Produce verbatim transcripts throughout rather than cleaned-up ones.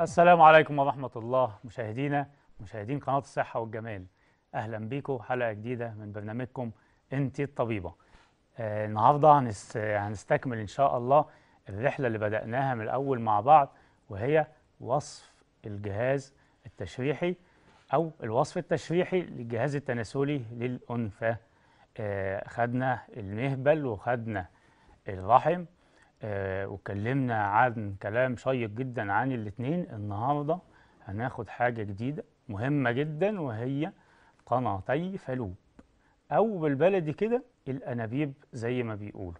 السلام عليكم ورحمة الله مشاهدينا مشاهدين قناة الصحة والجمال. أهلا بيكم حلقة جديدة من برنامجكم أنت الطبيبة. آه النهاردة هنس هنستكمل إن شاء الله الرحلة اللي بدأناها من الأول مع بعض، وهي وصف الجهاز التشريحي أو الوصف التشريحي للجهاز التناسلي للأنثى. آه خدنا المهبل وخدنا الرحم، آه واتكلمنا عن كلام شيق جدا عن الاتنين. النهارده هناخد حاجة جديدة مهمة جدا، وهي قناتي فالوب، أو بالبلدي كده الأنابيب زي ما بيقولوا.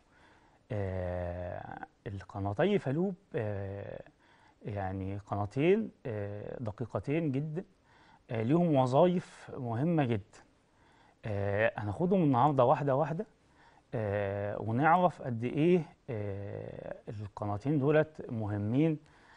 آه القناتي فالوب آه يعني قناتين آه دقيقتين جدا، آه ليهم وظائف مهمة جدا. آه هناخدهم النهارده واحدة واحدة، آه ونعرف قد ايه آه القناتين دولت مهمين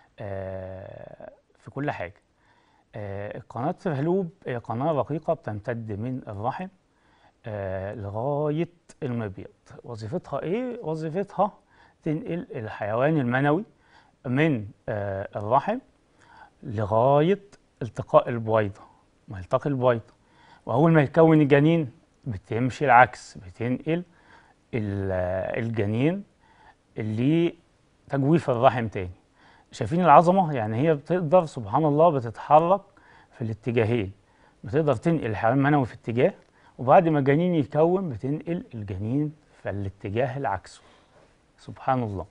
آه في كل حاجة. آه قناة فالوب هي قناة رقيقة بتمتد من الرحم آه لغاية المبيض. وظيفتها ايه؟ وظيفتها تنقل الحيوان المنوي من آه الرحم لغاية التقاء البويضة، ما يلتقي البويضة، وأول ما يكون الجنين بتمشي العكس، بتنقل الجنين اللي تجويف الرحم تاني. شايفين العظمة؟ يعني هي بتقدر سبحان الله بتتحرك في الاتجاهين، بتقدر تنقل الحيوان المنوي في اتجاه، وبعد ما الجنين يكون بتنقل الجنين في الاتجاه العكسي. سبحان الله.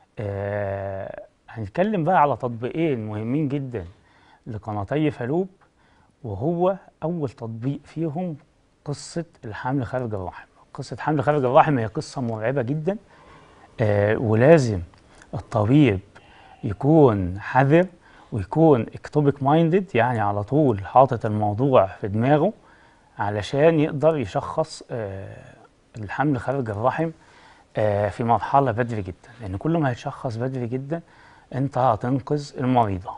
آه هنتكلم بقى على تطبيقين مهمين جدا لقناتي فالوب، وهو أول تطبيق فيهم قصة الحمل خارج الرحم. قصة حمل خارج الرحم هي قصة مرعبة جدا، آه ولازم الطبيب يكون حذر ويكون اكتوبيك مايندد، يعني على طول حاطط الموضوع في دماغه علشان يقدر يشخص آه الحمل خارج الرحم آه في مرحلة بدري جدا، لأن كل ما هيتشخص بدري جدا أنت هتنقذ المريضة.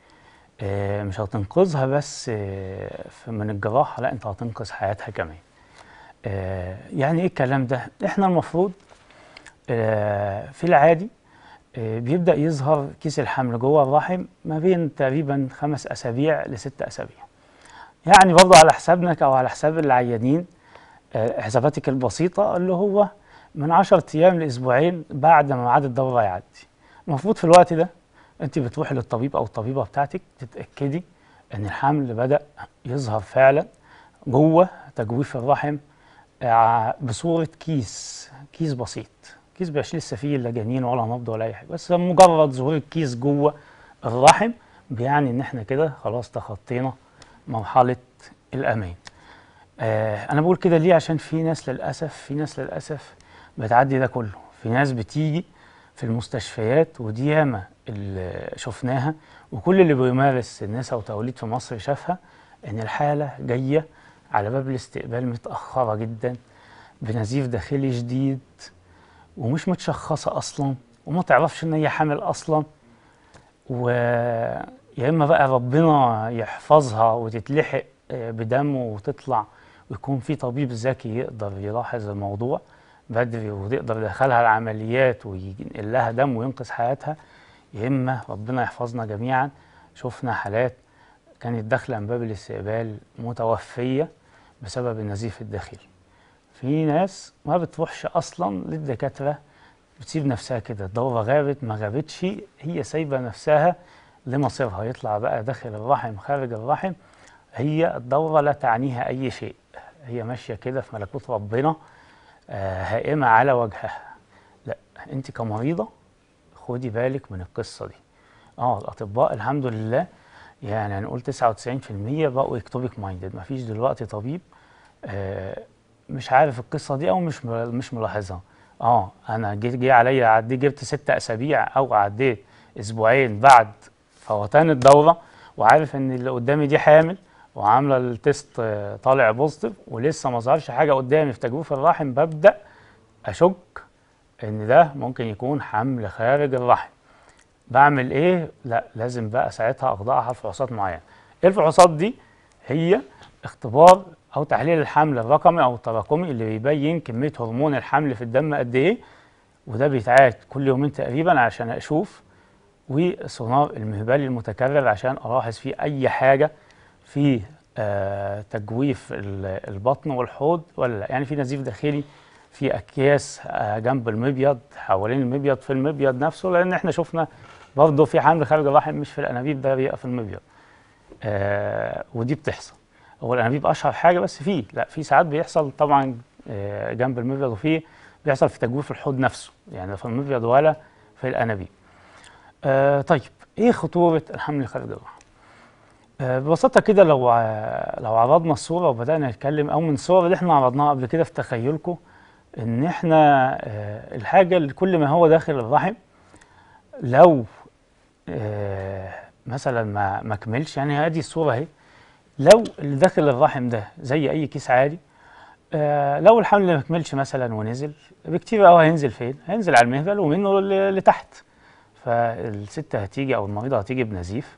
آه مش هتنقذها بس آه من الجراحة، لا أنت هتنقذ حياتها كمان. آه يعني ايه الكلام ده؟ احنا المفروض آه في العادي آه بيبدأ يظهر كيس الحمل جوه الرحم ما بين تقريبا خمس اسابيع لست اسابيع، يعني برضه على حسابنا او على حساب العيانين آه حساباتك البسيطة، اللي هو من عشرة ايام لاسبوعين بعد ما ميعاد الدورة يعدي. المفروض في الوقت ده انت بتروحي للطبيب او الطبيبة بتاعتك تتأكدي ان الحمل بدأ يظهر فعلا جوه تجويف الرحم بصورة كيس كيس بسيط، كيس مبيبقاش لسه فيه لا جنين ولا نبض ولا أي حاجة، بس مجرد ظهور الكيس جوه الرحم بيعني إن إحنا كده خلاص تخطينا مرحلة الأمان. آه أنا بقول كده ليه؟ عشان في ناس للأسف في ناس للأسف بتعدي ده كله. في ناس بتيجي في المستشفيات، ودي ياما اللي شفناها، وكل اللي بيمارس النساء وتوليد في مصر شافها، إن الحالة جاية على باب الاستقبال متأخرة جدا بنزيف داخلي شديد، ومش متشخصة أصلا، وما تعرفش إن هي حامل أصلا، ويا إما بقى ربنا يحفظها وتتلحق بدم وتطلع، ويكون في طبيب ذكي يقدر يلاحظ الموضوع بدري ويقدر يدخلها العمليات وينقل لها دم وينقذ حياتها، يا إما ربنا يحفظنا جميعا. شفنا حالات كانت داخلة من باب الاستقبال متوفية بسبب النزيف الداخلي. في ناس ما بتروحش اصلا للدكاتره، بتسيب نفسها كده، الدوره غابت ما غابتش، هي سايبه نفسها لمصيرها، يطلع بقى داخل الرحم خارج الرحم، هي الدوره لا تعنيها اي شيء، هي ماشيه كده في ملكوت ربنا آه هائمه على وجهها. لا، انت كمريضه خدي بالك من القصه دي. اه الاطباء الحمد لله يعني هنقول تسعة وتسعين في المية بقوا اكتوبيك مايندد، مفيش دلوقتي طبيب آه مش عارف القصه دي او مش مش ملاحظها. اه انا جه جه عليا عديت جبت ست اسابيع او عديت اسبوعين بعد فوتان الدوره، وعارف ان اللي قدامي دي حامل وعامله التيست طالع بوزيتيف، ولسه ما ظهرش حاجه قدامي في تجويف الرحم، ببدا اشك ان ده ممكن يكون حمل خارج الرحم. بعمل ايه؟ لا لازم بقى ساعتها اخضعها لفحوصات معينه. ايه الفحوصات دي؟ هي اختبار او تحليل الحمل الرقمي او التراكمي اللي بيبين كميه هرمون الحمل في الدم قد ايه، وده بيتعاد كل يومين تقريبا عشان اشوف وسونار المهبلي المتكرر عشان الاحظ فيه اي حاجه في آه تجويف البطن والحوض ولا لا. يعني في نزيف داخلي في اكياس آه جنب المبيض، حوالين المبيض، في المبيض نفسه، لان احنا شفنا برضه في حمل خارج الرحم مش في الانابيب، ده بيبقى في المبيض. آه ودي بتحصل. هو الانابيب اشهر حاجه، بس في لا في ساعات بيحصل طبعا آه جنب المبيض، وفي بيحصل في تجويف الحوض نفسه، يعني في المبيض ولا في الانابيب. آه طيب ايه خطوره الحمل خارج الرحم؟ آه ببساطه كده، لو ع- لو عرضنا الصوره وبدانا نتكلم، او من الصور اللي احنا عرضناها قبل كده في تخيلكم، ان احنا آه الحاجه اللي كل ما هو داخل الرحم لو آه مثلا ما ما كملش، يعني هذه الصوره اهي، لو اللي داخل الرحم ده زي اي كيس عادي، آه لو الحمل ما كملش مثلا ونزل، بكتير قوي هينزل فين؟ هينزل على المهبل ومنه ل- لتحت. فالست هتيجي او المريضه هتيجي بنزيف.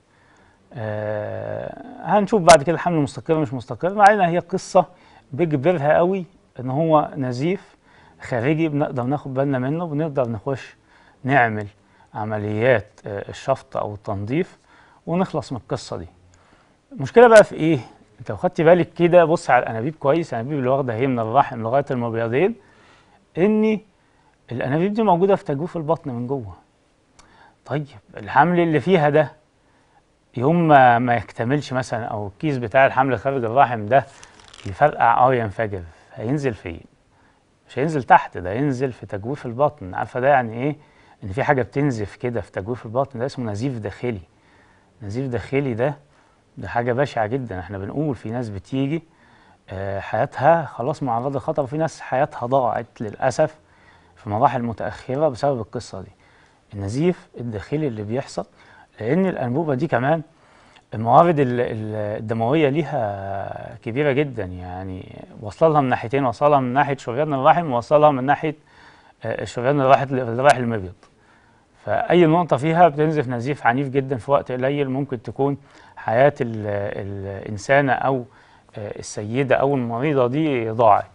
آه هنشوف بعد كده الحمل مستقر مش مستقر، مع ان هي قصه بيجبرها قوي ان هو نزيف خارجي، بنقدر ناخد بالنا منه، بنقدر نخش نعمل عمليات آه الشفط او التنظيف ونخلص من القصه دي. المشكله بقى في ايه؟ انت لو خدت بالك كده، بص على الانابيب كويس، الانابيب اللي واخده هي من الرحم لغايه المبيضين، ان الانابيب دي موجوده في تجويف البطن من جوه. طيب الحمل اللي فيها ده يوم ما ما يكتملش مثلا، او الكيس بتاع الحمل خارج الرحم ده يفرقع او ينفجر، هينزل فين؟ مش هينزل تحت، ده هينزل في تجويف البطن. عارفه ده يعني ايه؟ ان في حاجه بتنزف كده في تجويف البطن، ده اسمه نزيف داخلي. نزيف داخلي ده ده حاجه بشعه جدا. احنا بنقول في ناس بتيجي آه، حياتها خلاص معرضه لخطر، وفي ناس حياتها ضاعت للاسف في مراحل متاخره بسبب القصه دي، النزيف الداخلي اللي بيحصل. لان الانبوبه دي كمان الموارد ال- ال- الدمويه ليها كبيره جدا، يعني وصلها من ناحيتين، وصلها من ناحيه شريان الرحم، ووصلها من ناحيه آه، الشريان اللي رايح اللي رايح المبيض. فاي نقطه فيها بتنزف نزيف عنيف جدا في وقت قليل، ممكن تكون حياه ال- الانسانه او آه، السيده او المريضه دي ضاعت.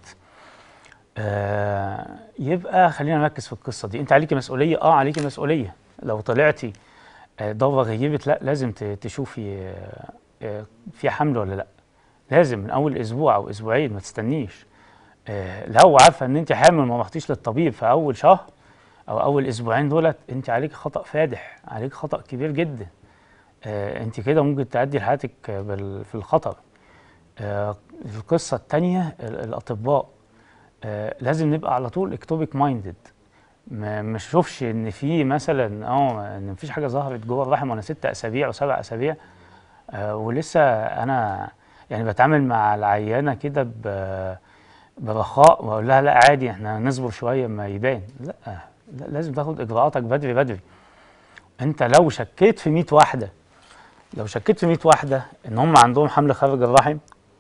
آه يبقى خلينا نركز في القصه دي. انت عليكي مسؤوليه، اه عليكي مسؤوليه. لو طلعتي آه، دوره غيبت، لا لازم ت- تشوفي آه، آه، في حمل ولا لا. لازم من اول اسبوع او اسبوعين، ما تستنيش. آه، لو عارفه ان انت حامل ما رحتيش للطبيب في اول شهر او اول اسبوعين دولت، انت عليك خطا فادح، عليك خطا كبير جدا. آه، انت كده ممكن تؤدي لحياتك آه، بال- في الخطر. آه، القصه الثانيه، الاطباء آه، لازم نبقى على طول اكتوبيك مايندد. ما ما اشوفش ان في مثلا اه ان مفيش حاجه ظهرت جوه الرحم وانا ست اسابيع وسبع اسابيع آه ولسه انا يعني بتعامل مع العيانه كده ب- برخاء، واقول لها لا عادي احنا نصبر شويه ما يبان. لا, لا لازم تاخد اجراءاتك بدري بدري. انت لو شكيت في مية واحده، لو شكيت في مية واحده ان هم عندهم حمل خارج الرحم،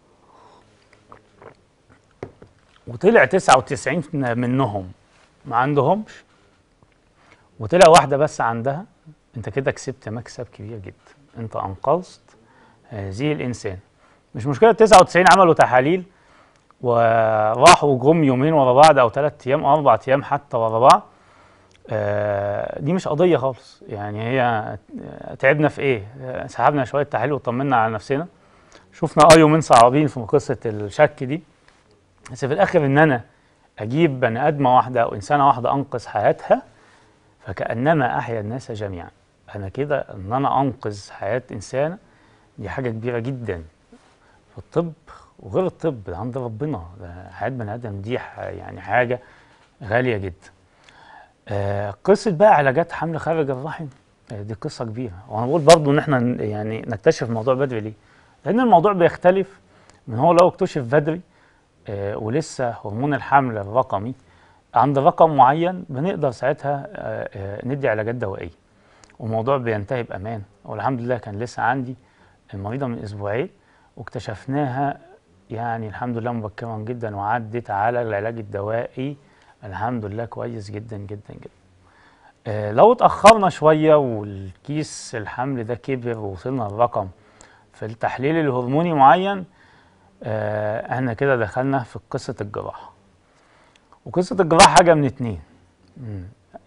وطلع تسعة وتسعين منهم ما عندهمش، وطلع واحده بس عندها، انت كده كسبت مكسب كبير جدا. انت انقذت هذه الانسان. مش مشكله تسعة وتسعين عملوا تحاليل وراحوا جم يومين ورا بعض، او ثلاث ايام او اربع ايام حتى ورا بعض، آه دي مش قضيه خالص. يعني هي تعبنا في ايه؟ آه، سحبنا شويه تحاليل وطمنا على نفسنا، شفنا اه يومين صعبين في قصه الشك دي، بس في الاخر ان انا اجيب بني ادمه واحده او انسانه واحده انقذ حياتها، فكانما احيا الناس جميعا. انا كده ان انا انقذ حياه انسانه، دي حاجه كبيره جدا في الطب وغير الطب، ده عند ربنا. ده حياه بني ادم دي ح- يعني حاجه غاليه جدا. آه قصه بقى علاجات حمل خارج الرحم، آه دي قصه كبيره. وانا بقول برضو ان احنا ن- يعني نكتشف الموضوع بدري ليه؟ لان الموضوع بيختلف من هو لو اكتشف بدري آه ولسه هرمون الحمل الرقمي عند رقم معين، بنقدر ساعتها آه آه ندي علاجات دوائيه والموضوع بينتهي بامان. والحمد لله كان لسه عندي المريضه من اسبوعين واكتشفناها يعني الحمد لله مبكرا جدا، وعدت على العلاج الدوائي الحمد لله كويس جدا جدا جدا. آه لو اتاخرنا شويه والكيس الحمل ده كبر ووصلنا لرقم في التحليل الهرموني معين، آه احنا كده دخلنا في قصه الجراحه. وقصه الجراحه حاجه من اتنين، مم.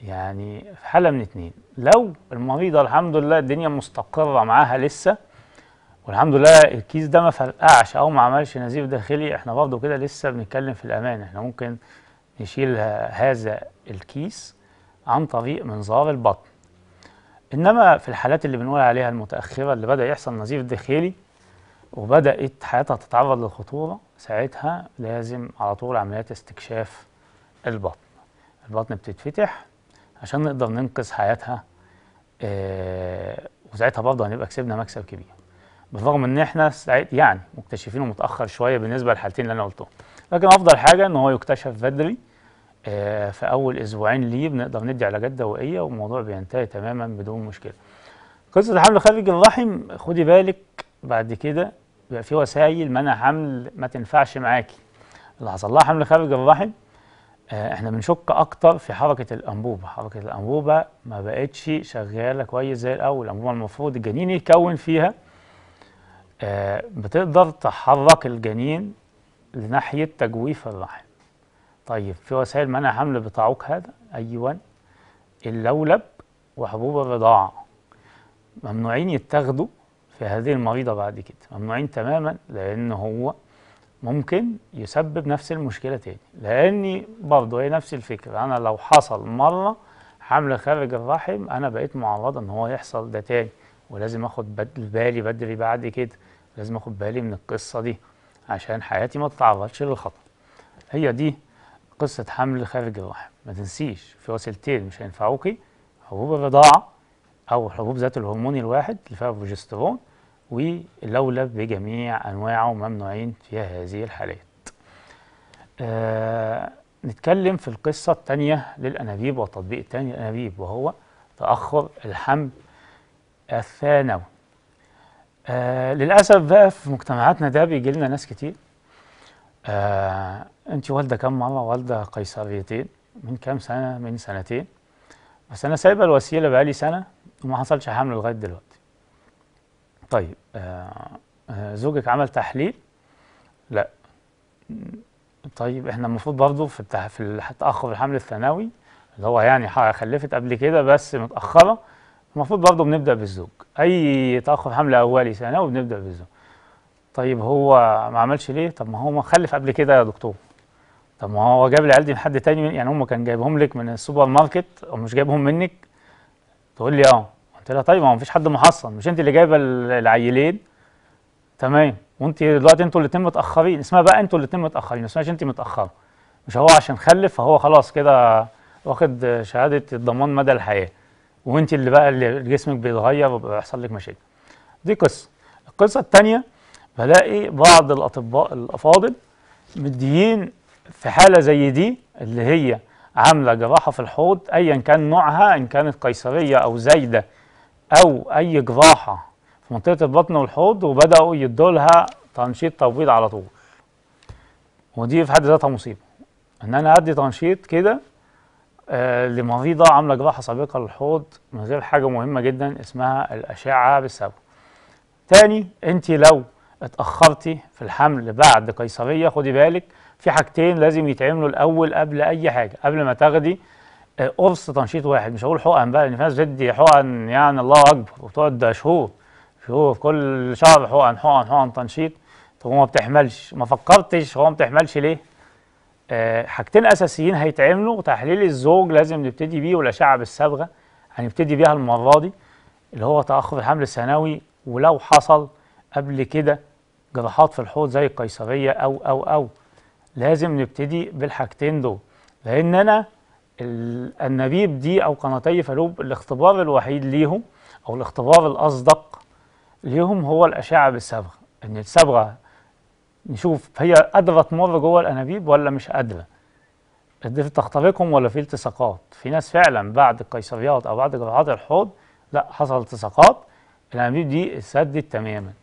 يعني في حالة من اتنين، لو المريضة الحمد لله الدنيا مستقرة معاها لسه والحمد لله الكيس ده ما فرقعش او ما عملش نزيف داخلي، احنا برضه كده لسه بنتكلم في الامان، احنا ممكن نشيل هذا الكيس عن طريق منظار البطن. انما في الحالات اللي بنقول عليها المتأخرة اللي بدأ يحصل نزيف داخلي وبدأت حياتها تتعرض للخطورة، ساعتها لازم على طول عمليات استكشاف البطن. البطن بتتفتح عشان نقدر ننقذ حياتها، آه وساعتها برضه هنبقى كسبنا مكسب كبير، بالرغم ان احنا يعني مكتشفينه متاخر شويه بالنسبه للحالتين اللي انا قلتهم، لكن افضل حاجه ان هو يكتشف بدري. آه في اول اسبوعين ليه بنقدر ندي علاجات دوائيه والموضوع بينتهي تماما بدون مشكله. قصه الحمل خارج الرحم، خدي بالك بعد كده بيبقى في وسائل منع حمل ما تنفعش معاكي. اللي حصل لها حمل خارج الرحم آه احنا بنشك اكتر في حركه الانبوبه، حركه الانبوبه ما بقتش شغاله كويس زي الاول. الانبوبه المفروض الجنين يتكون فيها آه بتقدر تحرك الجنين لناحيه تجويف الرحم. طيب في وسائل منع حمل بتعوق هذا؟ ايوه، اللولب وحبوب الرضاعه ممنوعين يتاخدوا في هذه المريضه بعد كده، ممنوعين تماما، لان هو ممكن يسبب نفس المشكله تاني. لاني برضه هي نفس الفكره، انا لو حصل مره حمل خارج الرحم انا بقيت معرضه ان هو يحصل ده تاني، ولازم اخد بالي بدري بعد كده، لازم اخد بالي من القصه دي عشان حياتي ما تتعرضش للخطر. هي دي قصه حمل خارج الرحم. ما تنسيش في وسيلتين مش هينفعوكي، حبوب الرضاعه او حبوب ذات الهرمون الواحد اللي فيها بروجسترون، واللولب بجميع انواعه ممنوعين في هذه الحالات. آه نتكلم في القصه الثانيه للانابيب والتطبيق الثاني للانابيب، وهو تاخر الحمل الثانوي. آه للاسف بقى في مجتمعاتنا ده بيجي لنا ناس كتير، آه انت والده كام مره؟ والده قيصريتين من كام سنه؟ من سنتين، بس انا سايبه الوسيله بقالي سنه وما حصلش حمل لغايه دلوقتي. طيب آه آه زوجك عمل تحليل؟ لا. طيب احنا المفروض برضه في التح... في تاخر الحمل الثانوي اللي هو يعني خلفت قبل كده بس متاخره، المفروض برضه بنبدا بالزوج. اي تاخر حمل اولي ثانوي بنبدا بالزوج. طيب هو ما عملش ليه؟ طب ما هو ما خلف قبل كده يا دكتور. طب ما هو جاب العيال دي من حد تاني، يعني هم كان جايبهم لك من السوبر ماركت او مش جايبهم منك؟ تقول لي اه. قلت لها طيب ما هو مفيش حد محصن، مش انت اللي جايبه العيلين؟ تمام، وانت دلوقتي انتوا الاثنين متاخرين، اسمها بقى انتوا الاثنين متاخرين، ما اسمهاش انت متاخره. مش هو عشان خلف فهو خلاص كده واخد شهاده الضمان مدى الحياه، وانت اللي بقى اللي جسمك بيتغير وبيحصل لك مشاكل. دي قصه. القصه الثانيه، بلاقي بعض الاطباء الافاضل مديين في حاله زي دي اللي هي عامله جراحه في الحوض ايا كان نوعها، ان كانت قيصريه او زايده او اي جراحه في منطقه البطن والحوض، وبداوا يدوا لها تنشيط تبويض على طول. ودي في حد ذاتها مصيبه، ان انا ادي تنشيط كده آه لمريضه عامله جراحه سابقه للحوض من غير حاجه مهمه جدا اسمها الاشعه بالصبغه. تاني، انت لو اتاخرتي في الحمل بعد قيصريه خدي بالك في حاجتين لازم يتعملوا الاول قبل اي حاجه، قبل ما تاخدي قرص تنشيط واحد. مش هقول حقن بقى، لان في ناس بتدي حقن يعني الله اكبر وبتقعد شهور شهور كل شهر حقن حقن حقن تنشيط، طب هو ما بتحملش. ما فكرتش هو ما بتحملش ليه؟ آه حاجتين اساسيين هيتعملوا، تحليل الزوج لازم نبتدي بيه والاشعه بالصبغه هنبتدي بيها المره دي، اللي هو تاخر الحمل الثانوي، ولو حصل قبل كده جراحات في الحوض زي القيصريه او او او لازم نبتدي بالحاجتين دول. لان انا الانابيب دي او قناتي فالوب الاختبار الوحيد ليهم او الاختبار الاصدق ليهم هو الاشعه بالصبغه، ان الصبغه نشوف هي قادره تمر جوه الانابيب ولا مش قادره، قدرت تخترقهم ولا في التصاقات. في ناس فعلا بعد القيصريات او بعد جراحات الحوض لا حصل التصاقات، الانابيب دي اتسدت تماما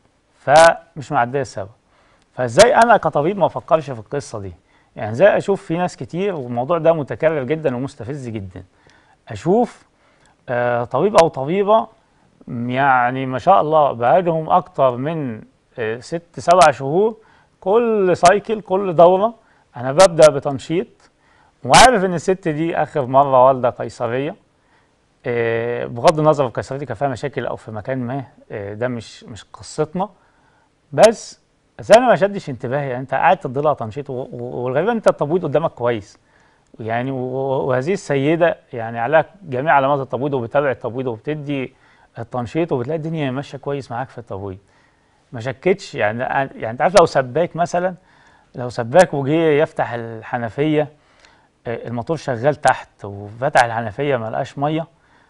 فمش معديه الصبغه. فازاي انا كطبيب ما افكرش في القصه دي؟ يعني ازاي اشوف في ناس كتير، والموضوع ده متكرر جدا ومستفز جدا، اشوف آه طبيب او طبيبه يعني ما شاء الله بقالهم اكتر من آه ست سبع شهور كل سايكل كل دوره انا ببدا بتنشيط وعارف ان الست دي اخر مره والده قيصريه. آه، بغض النظر القيصريه دي كان فيها مشاكل او في مكان ما، آه، ده مش مش قصتنا. بس بس انا ما شدش انتباهي، يعني انت قاعد تدي لها تنشيط، و- و- والغريب انت التبويض قدامك كويس يعني، و- وهذه السيده يعني عليها جميع علامات التبويض، وبتتابع التبويض وبتدي التنشيط، وبتلاقي الدنيا ماشيه كويس معاك في التبويض. ما شكتش يعني. يعني انت عارف لو سباك مثلا، لو سباك وجه يفتح الحنفيه، آه، الموتور شغال تحت وفتح الحنفيه ما لقاش ميه،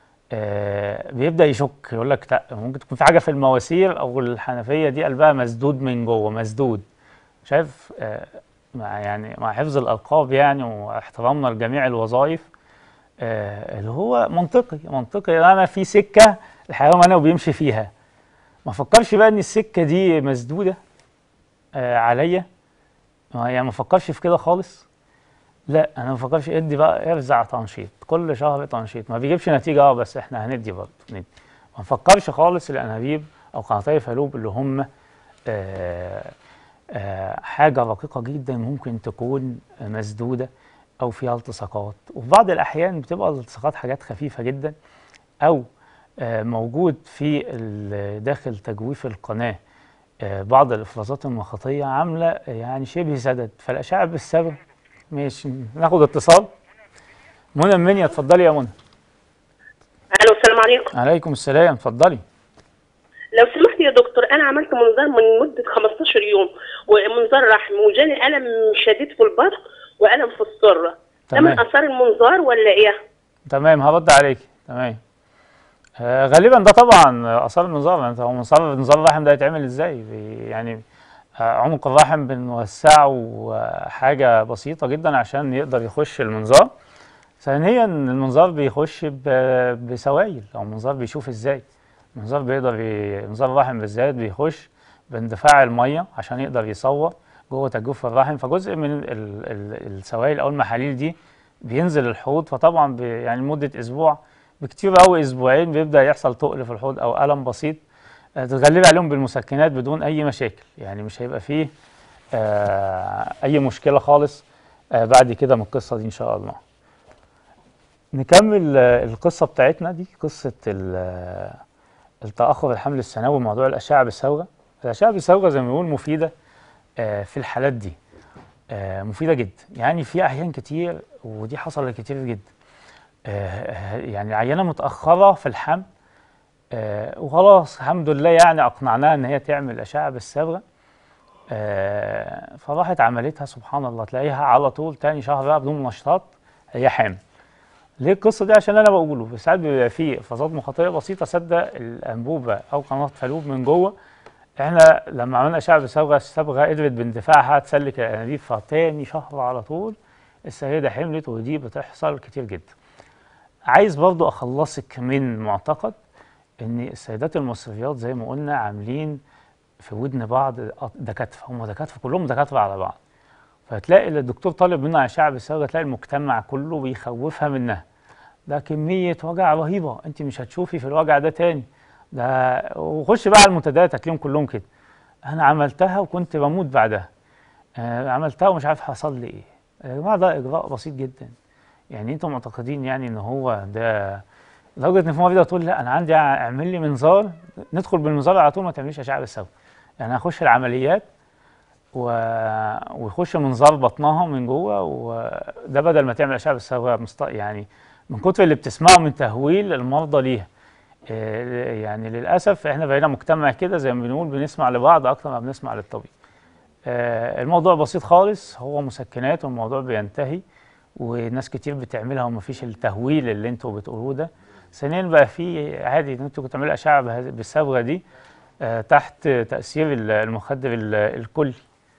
آه، بيبدا يشك، يقول لك لا ممكن تكون في حاجه في المواسير، او الحنفيه دي قلبها مسدود من جوه مسدود. شايف؟ آه، مع يعني مع حفظ الالقاب يعني واحترامنا لجميع الوظائف، آه، اللي هو منطقي منطقي انا في سكه الحيوان انا وبيمشي فيها، ما فكرش بقى ان السكه دي مسدوده آه، عليا. ما- يعني ما فكرش في كده خالص. لا انا ما بفكرش، ادي بقى ارزع تنشيط كل شهر تنشيط، ما بيجيبش نتيجه اه بس احنا هندي برضه ندي. ما نفكرش خالص الانابيب او قناطير الفالوب اللي هم آه آه حاجه رقيقه جدا ممكن تكون مسدوده او فيها التصاقات، وفي بعض الاحيان بتبقى الالتصاقات حاجات خفيفه جدا، او آه موجود في ال- داخل تجويف القناه آه بعض الافرازات المخاطيه عامله يعني شبه سدد، فالاشعه بالصبغه. ماشي، ناخد اتصال. منى منيا، اتفضلي يا منى. الو، السلام عليكم. عليكم السلام، اتفضلي. لو سمحت يا دكتور، انا عملت منظار من مده خمستاشر يوم، ومنظار رحم، وجاني الم شديد في البطن والم في السره. ده من تمام اثار المنظار ولا ايه؟ تمام، هرد عليك. تمام. آه غالبا ده طبعا اثار النظام. انت هو نظام نظام الرحم ده يتعمل ازاي؟ بي- يعني آه عمق الرحم بنوسعه آه، حاجه بسيطه جدا عشان يقدر يخش المنظار. ثانيا المنظار بيخش ب- بسوائل، او المنظار بيشوف ازاي. المنظار بيقدر ي... منظار الرحم بالذات بيخش باندفاع الميه عشان يقدر يصور جوه تجويف الرحم، فجزء من ال... ال... السوائل او المحاليل دي بينزل الحوض، فطبعا بي... يعني لمده اسبوع بكتير قوي اسبوعين بيبدا يحصل تقل في الحوض او الم بسيط. آه، تتغلبي عليهم بالمسكنات بدون اي مشاكل، يعني مش هيبقى فيه آه اي مشكله خالص آه بعد كده من القصه دي ان شاء الله. نكمل آه، القصة بتاعتنا دي، قصة ال- آه، التأخر الحمل الثانوي وموضوع الأشعة بالصبغة. الأشعة بالصبغة زي ما بنقول مفيدة آه، في الحالات دي، آه، مفيدة جدا. يعني في أحيان كتير، ودي حصلت كتير جدا، آه، آه، يعني العيانة متأخرة في الحمل، آه، وخلاص الحمد لله يعني أقنعناها إن هي تعمل أشعة بالصبغة، آه، فراحت عملتها سبحان الله تلاقيها على طول تاني شهر بقى بدون نشاط هي حامل. ليه القصه دي؟ عشان انا بقوله ساعات بيبقى فيه افرازات مخاطيه بسيطه سد الانبوبه او قناه فالوب من جوه. احنا لما عملنا اشعه بصبغه، الصبغه قدرت باندفاعها تسلك الانابيب، فتاني شهر على طول السيده حملت، ودي بتحصل كتير جدا. عايز برضو اخلصك من معتقد ان السيدات المصريات زي ما قلنا عاملين في ودن بعض دكاتره، هم دكاتره كلهم دكاتره على بعض، فتلاقي الدكتور طالب منها اشعه بالصبغه تلاقي المجتمع كله بيخوفها منها. ده كمية وجع رهيبة، انت مش هتشوفي في الوجع ده تاني. ده وخش بقى على المنتديات هتلاقيهم كلهم كده. انا عملتها وكنت بموت بعدها. آه عملتها ومش عارف حصل لي ايه. يا جماعة ده اجراء بسيط جدا. يعني انتم معتقدين يعني ان هو ده، لدرجة ان في مرة تقول لا انا عندي اعمل لي منظار، ندخل بالمنظار على طول ما تعمليش اشعة بالصبغة. يعني هخش العمليات و... ويخش منظار بطنها من جوه، وده بدل ما تعمل اشعه بالصبغه مست... يعني من كتر اللي بتسمعه من تهويل المرضى ليها. آه، يعني للاسف احنا بقينا مجتمع كده زي ما بنقول بنسمع لبعض اكتر ما بنسمع للطبيب. آه، الموضوع بسيط خالص، هو مسكنات والموضوع بينتهي، وناس كتير بتعملها ومفيش التهويل اللي انتوا بتقولوه ده. ثانيا بقى في عادي ان انتوا تعملوا اشعه بهذه- بالصبغه دي آه، تحت تاثير المخدر ال- الكلي،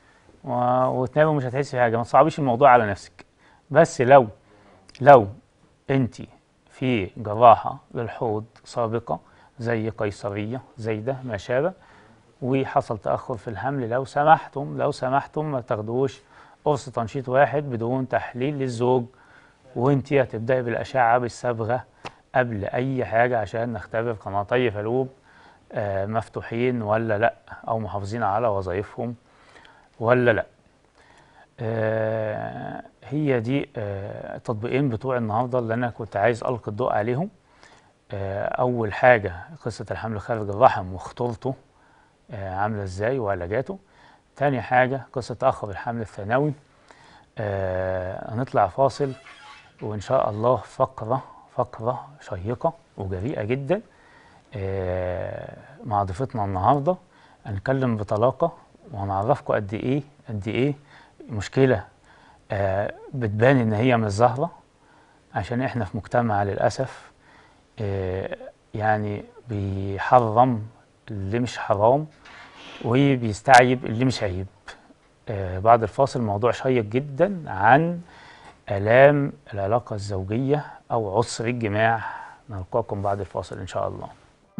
و- وتنامي ومش هتحسي بحاجه. ما تصعبيش الموضوع على نفسك. بس لو لو انت في جراحه للحوض سابقه زي قيصريه زي ده ما شابه، وحصل تاخر في الحمل، لو سمحتم لو سمحتم ما تاخدوش قرص تنشيط واحد بدون تحليل للزوج، وانت هتبداي بالاشعه بالصبغه قبل اي حاجه عشان نختبر قناتي فالوب آه، مفتوحين ولا لا، او محافظين على وظائفهم ولا لا. آه هي دي آه التطبيقين بتوع النهارده اللي انا كنت عايز القي الضوء عليهم. آه اول حاجه قصه الحمل خارج الرحم وخطورته آه عامله ازاي وعلاجاته. تاني حاجه قصه تاخر الحمل الثانوي. آه هنطلع فاصل وان شاء الله فقره فقره شيقه وجريئه جدا آه مع ضيفتنا النهارده. هنتكلم بطلاقه وهنعرفكم قد ايه قد ايه مشكله آه بتبان ان هي مش ظاهره، عشان احنا في مجتمع للاسف آه يعني بيحرم اللي مش حرام وبيستعيب اللي مش عيب. آه بعد الفاصل موضوع شيق جدا عن آلام العلاقة الزوجية أو عسر الجماع. نلقاكم بعد الفاصل إن شاء الله.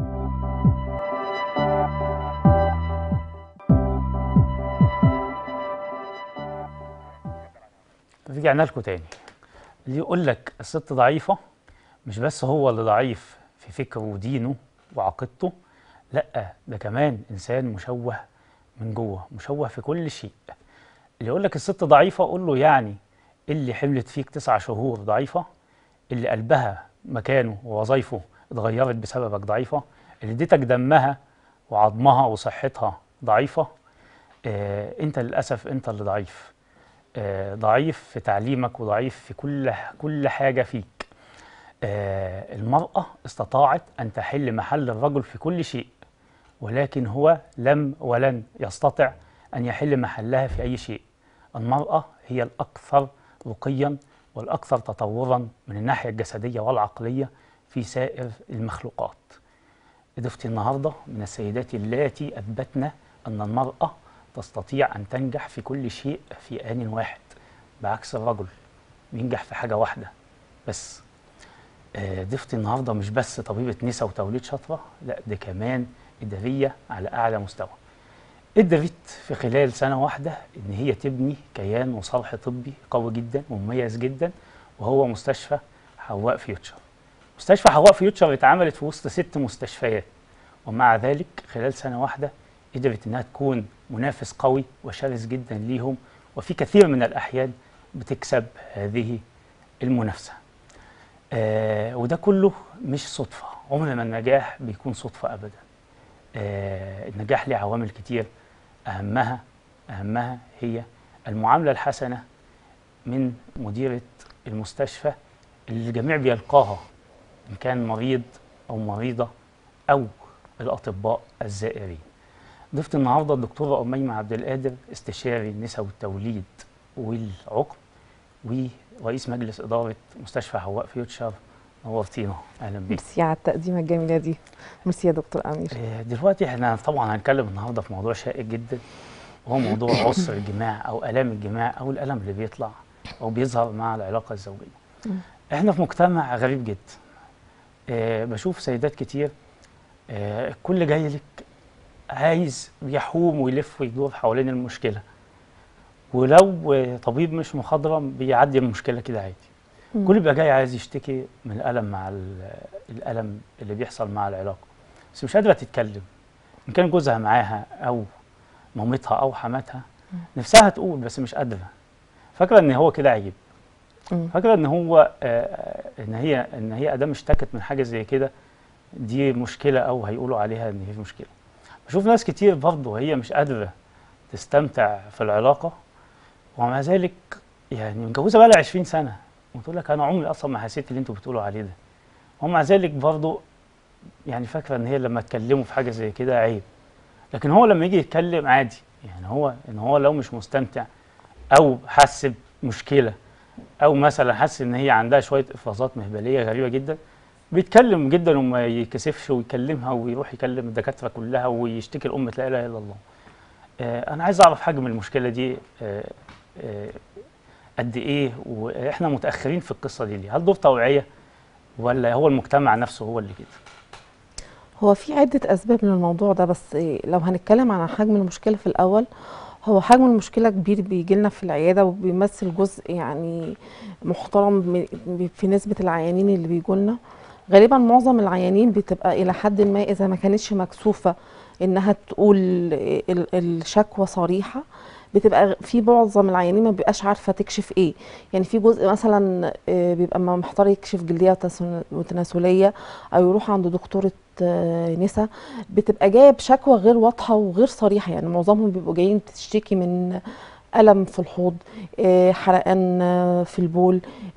رجعنا لكم تاني. اللي يقول لك الست ضعيفة مش بس هو اللي ضعيف في فكره ودينه وعقيدته، لأ ده كمان إنسان مشوه من جوه، مشوه في كل شيء. اللي يقول لك الست ضعيفة قول له يعني اللي حملت فيك تسع شهور ضعيفة، اللي قلبها مكانه ووظائفه اتغيرت بسببك ضعيفة، اللي اديتك دمها وعظمها وصحتها ضعيفة. آه انت للأسف انت اللي ضعيف. آه ضعيف في تعليمك وضعيف في كل كل حاجة فيك. آه المرأة استطاعت أن تحل محل الرجل في كل شيء، ولكن هو لم ولن يستطع أن يحل محلها في أي شيء. المرأة هي الأكثر رقيا والأكثر تطورا من الناحية الجسدية والعقلية في سائر المخلوقات. ضيفتي النهاردة من السيدات اللاتي أثبتن أن المرأة تستطيع أن تنجح في كل شيء في آن واحد، بعكس الرجل بينجح في حاجة واحدة بس. ضيفتي النهاردة مش بس طبيبة نساء وتوليد شاطرة، لا دي كمان إدارية على أعلى مستوى. قدرت في خلال سنة واحدة إن هي تبني كيان وصرح طبي قوي جدا ومميز جدا، وهو مستشفى حواء فيوتشر. مستشفى حواء فيوتشر اتعملت في وسط ست مستشفيات، ومع ذلك خلال سنة واحدة قدرت إنها تكون منافس قوي وشرس جدا ليهم، وفي كثير من الأحيان بتكسب هذه المنافسة. آه وده كله مش صدفة، عمر ما النجاح بيكون صدفة أبدا. آه النجاح له عوامل كتير، أهمها أهمها هي المعاملة الحسنة من مديرة المستشفى اللي الجميع بيلقاها، إن كان مريض أو مريضة أو الأطباء الزائرين. ضيفت النهارده الدكتورة أميمة عبد القادر، استشاري النساء والتوليد والعقم ورئيس مجلس إدارة مستشفى حواء فيوتشر. نورتينا، أهلا بيك. ميرسي على التقديمة الجميلة دي. ميرسي يا دكتور أمير. دلوقتي احنا طبعا هنتكلم النهارده في موضوع شائك جدا، وهو موضوع عسر الجماع أو آلام الجماع أو الألم اللي بيطلع أو بيظهر مع العلاقة الزوجية. احنا في مجتمع غريب جدا. اه بشوف سيدات كتير اه الكل جاي لك عايز يحوم ويلف ويدور حوالين المشكلة، ولو طبيب مش مخضرم بيعدي المشكلة كده عادي. مم. كل بيبقى جاي عايز يشتكي من الألم مع الألم اللي بيحصل مع العلاقة، بس مش قادرة تتكلم. إن كان جوزها معاها أو مامتها أو حماتها نفسها تقول بس مش قادرة، فاكرة إن هو كده عيب، فاكرة إن هو آه إن هي إن هي أدام اشتكت من حاجة زي كده دي مشكلة أو هيقولوا عليها إن هي مشكلة. بشوف ناس كتير برضه هي مش قادرة تستمتع في العلاقة، ومع ذلك يعني متجوزة بقى لها عشرين سنة وتقول لك أنا عمري أصلا ما حسيت اللي أنتوا بتقولوا عليه ده، ومع ذلك برضه يعني فاكرة إن هي لما تكلموا في حاجة زي كده عيب. لكن هو لما يجي يتكلم عادي، يعني هو إن هو لو مش مستمتع أو حس بمشكلة أو مثلا حس إن هي عندها شوية إفرازات مهبلية غريبة جدا، بيتكلم جدا وما يكسفش ويكلمها ويروح يكلم الدكاترة كلها ويشتكي الأم لا إله إلا الله. آه أنا عايز أعرف حجم المشكلة دي آه آه قد إيه، وإحنا متأخرين في القصة دي ليه؟ هل دور توعية ولا هو المجتمع نفسه هو اللي كده؟ هو في عدة أسباب للموضوع ده، بس لو هنتكلم عن حجم المشكلة في الأول، هو حجم المشكلة كبير بيجي لنا في العيادة وبيمثل جزء يعني محترم في نسبة العيانين اللي بيجوا لنا. غالبا معظم العيانين بتبقى إلى حد ما إذا ما كانتش مكسوفة إنها تقول الشكوى صريحة، بتبقى في معظم العيانين ما بيبقاش عارفه تكشف ايه. يعني في جزء مثلا آه، بيبقى ما محتار يكشف جلديه وتس- وتناسليه، او يروح عند دكتوره آه، نسا، بتبقى جايه بشكوى غير واضحه وغير صريحه. يعني معظمهم بيبقوا جايين تشتكي من ألم في الحوض، آه، حرقان آه، في البول،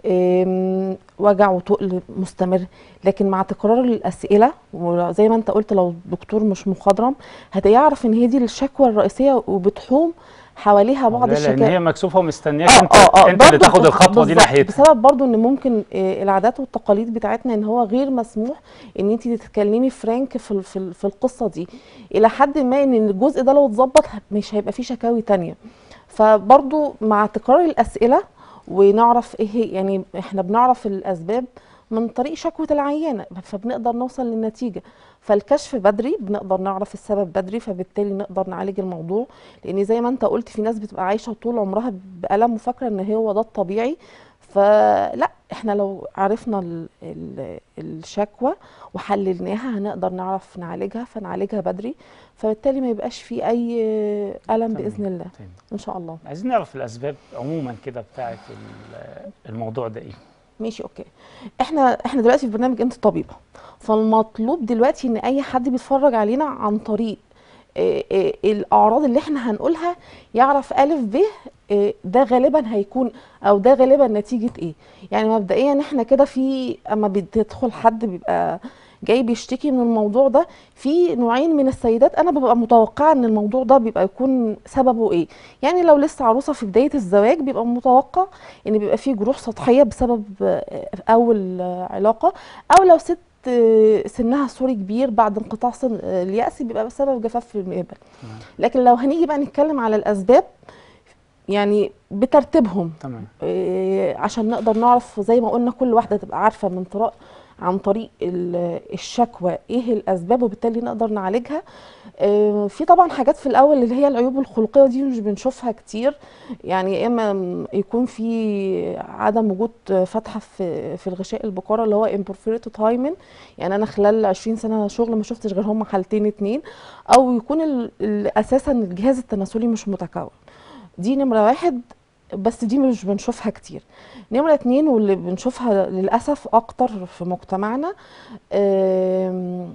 آم، وجع وتقل مستمر. لكن مع تكرار الأسئلة، وزي ما انت قلت لو الدكتور مش مخضرم هتعرف ان هي دي الشكوى الرئيسية، وبتحوم حواليها بعض لا، لان الشكاوى. هي مكسوفه ومستنياك اه انت اه اه انت اللي برضه تاخد بس- الخطوه دي بالظبط، ناحيتها. بسبب برضه ان ممكن آه، العادات والتقاليد بتاعتنا ان هو غير مسموح ان انت تتكلمي فرانك في ال- في ال- في القصه دي، الى حد ما ان الجزء ده لو اتظبط مش هيبقى فيه شكاوي تانية. فبرضه مع تكرار الاسئله ونعرف ايه هي- يعني احنا بنعرف الاسباب من طريق شكوى العيانه، فبنقدر نوصل للنتيجه. فالكشف بدري بنقدر نعرف السبب بدري، فبالتالي نقدر نعالج الموضوع. لان زي ما انت قلت في ناس بتبقى عايشه طول عمرها بألم وفاكره ان هو ده الطبيعي. فلا، احنا لو عرفنا ال ال الشكوى وحللناها هنقدر نعرف نعالجها، فنعالجها بدري، فبالتالي ما يبقاش في اي ألم تمام. بإذن الله تمام. ان شاء الله. عايزين نعرف الاسباب عموما كده بتاعه ال- الموضوع ده ايه. ماشي اوكي. احنا احنا دلوقتي في برنامج انت طبيبه، فالمطلوب دلوقتي ان اي حد بيتفرج علينا عن طريق آه، آه، الاعراض اللي احنا هنقولها يعرف الف ب آه، ده غالبا هيكون، او ده غالبا نتيجه ايه. يعني مبدئيا احنا كده في، اما بتدخل حد بيبقى جاي بيشتكي من الموضوع ده، في نوعين من السيدات انا ببقى متوقعه ان الموضوع ده بيبقى يكون سببه ايه. يعني لو لسه عروسه في بدايه الزواج بيبقى متوقع ان بيبقى فيه جروح سطحيه بسبب آه، اول آه، علاقه، او لو ست آه، سنها سوري كبير بعد انقطاع سن آه، اليأس بيبقى بسبب جفاف في المهبل. تمام. لكن لو هنيجي بقى نتكلم على الاسباب يعني بترتيبهم، تمام. آه، عشان نقدر نعرف زي ما قلنا كل واحده تبقى عارفه من طرق عن طريق ال- الشكوى ايه الاسباب، وبالتالي نقدر نعالجها. آه، في طبعا حاجات في الاول اللي هي العيوب الخلقيه، ودي مش بنشوفها كتير. يعني يا اما يكون في عدم وجود فتحه في في الغشاء البقاره اللي هو imperforated hymen، يعني انا خلال عشرين سنه شغل ما شفتش غير هم حالتين اتنين، او يكون ال- ال- اساسا الجهاز التناسلي مش متكون. دي نمرة واحد، بس دي مش بنشوفها كتير. نمرة اتنين واللي بنشوفها للأسف أكتر في مجتمعنا، آم،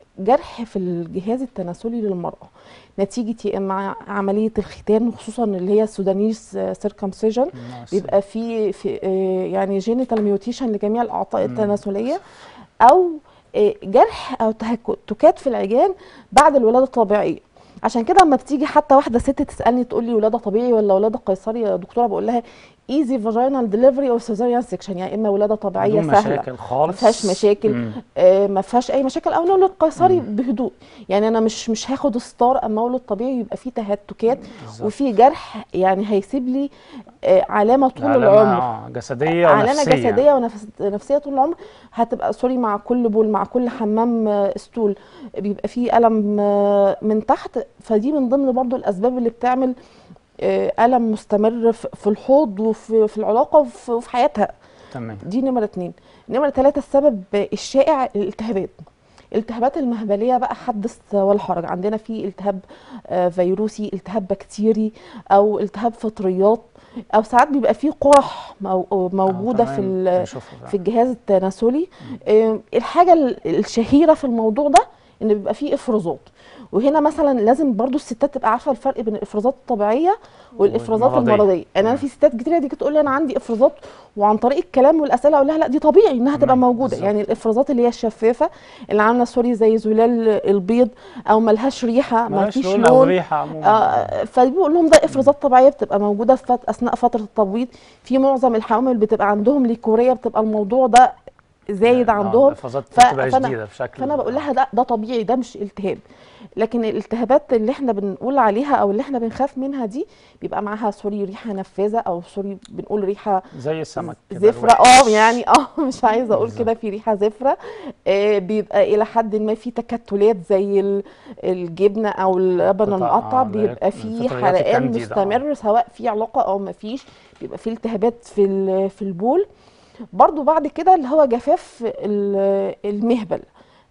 جرح في الجهاز التناسلي للمرأة نتيجة يا إما عملية الختان، وخصوصا اللي هي السودانيس سيركمسيجن، بيبقى في, في آه، يعني جينيتال ميوتيشن لجميع الأعضاء التناسلية، أو آه، جرح أو تهككات في العجان بعد الولادة الطبيعية. عشان كده اما بتيجي حتى واحده ست تسالني تقول لي ولاده طبيعي ولا ولاده قيصري يا دكتوره، بقول لها ايزي فاجينال ديليفري او سيزاريان سيكشن، يعني اما ولاده طبيعيه بدون سهله مشاكل ما خالص. فيهاش مشاكل، مم. آه ما فيهاش اي مشاكل، او نولد قيصري مم. بهدوء. يعني انا مش مش هاخد ستار اما اولد طبيعي يبقى فيه تهتكات بالظبط. وفي جرح، يعني هيسيب لي آه علامه طول علامة العمر، اه جسدية علامه ونفسية. جسديه ونفسيه طول العمر. هتبقى سوري مع كل بول، مع كل حمام آه، استول بيبقى فيه الم آه، من تحت. فدي من ضمن برضو الاسباب اللي بتعمل آه، الم مستمر في في الحوض وفي في العلاقه وفي وفي حياتها. تمام. دي نمره اتنين. نمره تلاته السبب الشائع الالتهابات. الالتهابات المهبليه بقى حدث ولا حرج، عندنا في التهاب آه، فيروسي، التهاب بكتيري، او التهاب فطريات، او ساعات بيبقى فيه قرح مو- موجوده آه، في تمام. ال- بنشوفها في فعلا. الجهاز التناسلي. آه، الحاجه ال- الشهيره في الموضوع ده ان بيبقى فيه افرازات. وهنا مثلا لازم برضو الستات تبقى عارفه الفرق بين الافرازات الطبيعيه والافرازات والمرضية. المرضيه. يعني انا تمام. في ستات كتير دي تقول لي انا عندي افرازات، وعن طريق الكلام والاسئله اقول لها لا دي طبيعي انها تبقى تمام. موجوده. بالظبط. يعني الافرازات اللي هي الشفافه اللي عامله سوري زي زلال البيض، او ملهاش ريحه ملهاش مفيش لون أو لون، ريحة عموما. آه فبيقول لهم ده افرازات طبيعيه بتبقى موجوده في فت... اثناء فتره التبويض. في معظم الحوامل بتبقى عندهم ليكوريا، بتبقى الموضوع ده زايد آه، عندهم. الإفرازات ف... بتبقى فانا شديدة بشكل. فانا بقول لها ده ده طبيعي، ده مش التهاب. لكن الالتهابات اللي احنا بنقول عليها او اللي احنا بنخاف منها دي بيبقى معاها سوري ريحه نفاذه، او سوري بنقول ريحه زي السمك كده زفرة. الوحش. اه يعني اه مش عايزه اقول بالظبط. كده، في ريحه زفرة. آه بيبقى الى حد ما في تكتلات زي ال- الجبنه او اللبن قطع المقطع، اه اللي هي بيبقى في فطريات حرقان الكانديدا. اه مستمر سواء في علاقه او ما فيش، بيبقى في التهابات في ال- في البول. برضو بعد كده اللي هو جفاف ال- المهبل،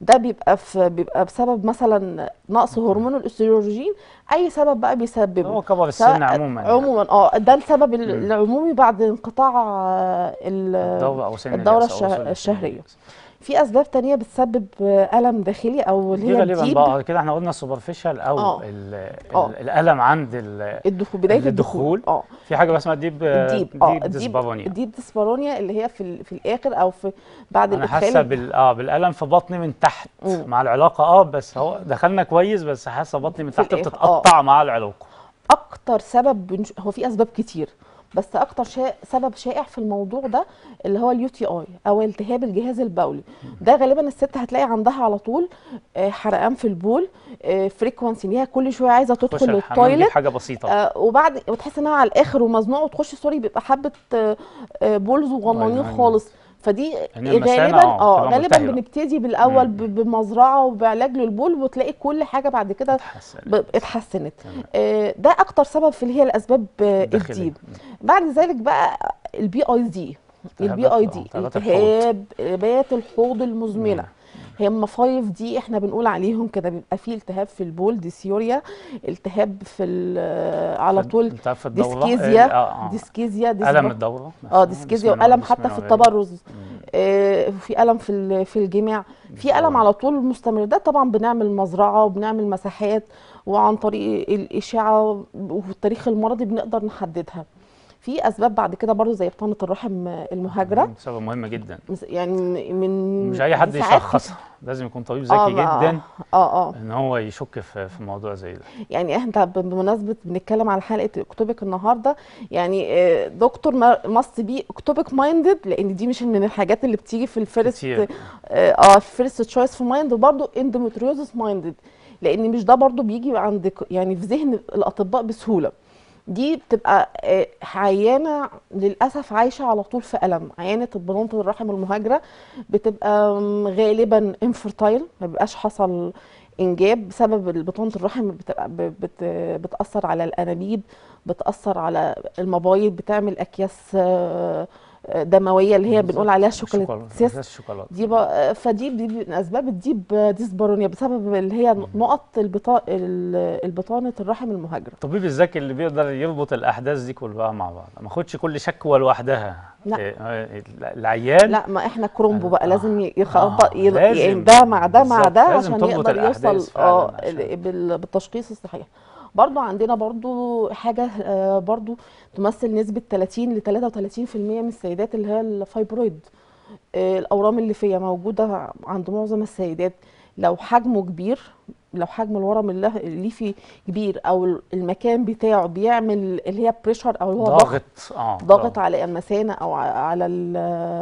ده بيبقى في بيبقى بسبب مثلا نقص هرمون الاستروجين، اي سبب بقى بيسببه هو كبر السن سواء عموما يعني. عموما اه ده السبب ال- مم. العمومي بعد انقطاع آه، ال- الدورة أو سن الدورة اليأس أو الشه- وصول لسن الشهرية. اليأس. في اسباب تانية بتسبب آه، ألم داخلي او اللي دي هي غالبا الديب. بقى كده احنا قلنا السوبرفيشال او اه ال اه ال الالم عند ال- الدخول، بداية الدخول الدخول. اه في حاجه بقى اسمها ديب الديب اه ديب الديب ديسبارونيا. الديب ديسبارونيا اللي هي في ال- في الاخر او في بعد انا الادخال. حاسه بال اه بالالم في بطني من تحت مم. مع العلاقه، اه بس هو دخلنا كويس، بس حاسه بطني من في تحت الآخر، بتتقطع مع العلاقه. اكتر سبب بنش... هو في اسباب كتير، بس اكتر شا... سبب شائع في الموضوع ده اللي هو اليو تي اي او التهاب الجهاز البولي. ده غالبا الست هتلاقي عندها على طول آه، حرقان في البول، فريكوانسي ان هي كل شويه عايزه تخش تدخل الحمام دي للتويلت، حاجه بسيطه. آه، وبعد وتحس انها على الاخر ومزنوقه وتخش سوري بيبقى حبه آه، آه، بول صغننين وينهن. خالص. فدي ان المثانه غالبا اه اه بتبقى غالبا ملتهبه. بنبتدي بالاول مم. ب- بمزرعه وبعلاج للبول، وتلاقي كل حاجه بعد كده اتحسن. ب- اتحسنت. تمام. آه، ده اكتر سبب في اللي هي الاسباب آه، الداخلية. الديب. بعد ذلك بقى البي اي دي. البي اي التهابات- دي آه، التهابات الحوض. التهاب التهابات الحوض المزمنه. مم. هم فايف دي احنا بنقول عليهم كده، بيبقى فيه التهاب في البول ديسيوريا، التهاب في ال- على طول التهاب في الدوره. ديسكيزيا اه اه ديسكيزيا الم ديسبا- الدوره اه نفسها. ديسكيزيا بسم الله- والم بسم حتى الله في الرحمن التبرز. الرحيم. آه، في الم في ال- في الجماع، في الم على طول مستمر. ده طبعا بنعمل مزرعه وبنعمل مساحات، وعن طريق الاشعه والتاريخ المرضي بنقدر نحددها. في اسباب بعد كده برضو زي بطانه الرحم المهاجره، مم، سبب مهم جدا. مس- يعني من مش اي حد ساعات يشخصها، لازم يكون طبيب اه ذكي ما- جدا اه اه ان هو يشك في في موضوع زي ده. يعني احنا بمناسبه بنتكلم على حلقه اكتوبك النهارده، يعني آه، دكتور ماست بي اكتوبك مايندد، لان دي مش من الحاجات اللي بتيجي في الفيرست كتير. اه آه، فيرست تشويس في مايند، وبرده اندومتريوزس مايندد، لان مش ده برده بيجي عند ك- يعني في ذهن الاطباء بسهوله. دي بتبقى آه، عيانه للاسف عايشه على طول في الم. عيانه بطانه الرحم المهاجره بتبقى م، غالبا انفرتايل، ما بيبقاش حصل انجاب بسبب بطانه الرحم. بتبقى ب- بت بتاثر على الانابيب، بتاثر على المبايض، بتعمل اكياس آه، آه، دمويه اللي هي بنقول عليها شوكولاتيس. الشوكولاته. دي بقى فدي دي من اسباب الديب ديسبارونيا بسبب اللي هي نقط البطا... ال- البطانه الرحم المهاجره. الطبيب الذكي اللي بيقدر يربط الاحداث دي كلها مع بعض، ما اخدش كل شكوى لوحدها. لا. إيه، إيه، العيان لا، ما احنا كرومبو بقى آه. لازم يخبط آه، لازم. يعني ده مع ده مع بالظبط، ده لازم عشان تربط يقدر الأحداث يوصل فعلاً اه عشان- ال- بال- بالتشخيص الصحيح. برضو عندنا برضو حاجة آه، برضو تمثل نسبة ثلاثين ل ثلاثة وثلاثين في المية من السيدات اللي هي الفايبرويد. آه، الأورام الليفية موجودة عند معظم السيدات. لو حجمه كبير، لو حجم الورم اللي- الليفي كبير او المكان بتاعه بيعمل اللي هي بريشر او اللي هو ضغط ضاغط اه ضاغط على المثانه او ع- على ال-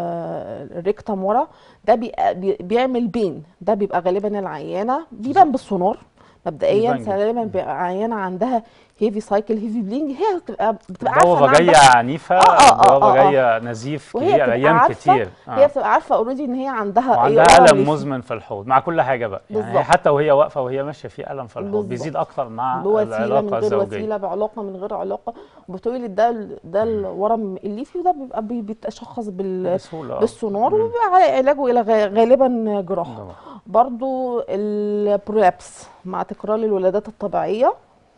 الريكتم ورا، ده بي- بي- بيعمل بين. ده بيبقى غالبا العيانه بيبان بالسونار مبدئيا، بيبان جدا. غالبا بيبقى عيانه عندها هيفي سايكل هيفي بلينج، هي بتبقى بتبقى عارفه بوابة إن جاية عندها- عنيفة، آه، آه، آه، بوابة آه، آه. جاية نزيف وهي كبير، بتبقى أيام عارفة كتير. هي بتبقى عارفه اوريدي ان هي عندها وعندها ورم ألم ليفي. مزمن في الحوض مع كل حاجة بقى، يعني هي بالظبط. حتى وهي واقفة وهي ماشية في ألم في الحوض بالظبط. بيزيد أكتر مع بوسيله من العلاقة غير الزوجية. وسيله، بعلاقه من غير علاقه، بتولد ده ده الورم الليفي، وده بيبقى بي- بيتشخص بال بسهولة آه. بالسونار، مم. وبيبقى على علاجه الى غ- غالبا جراحه. جراحة. برضو البرولابس مع تكرار الولادات الطبيعيه،